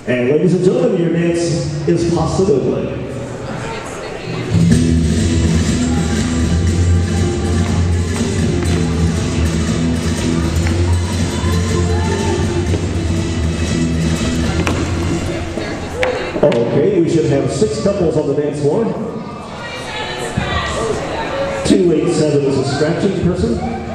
And ladies and gentlemen, your dance is Paso Doble. Okay, we should have 6 couples on the dance floor. 287 is a scratching person.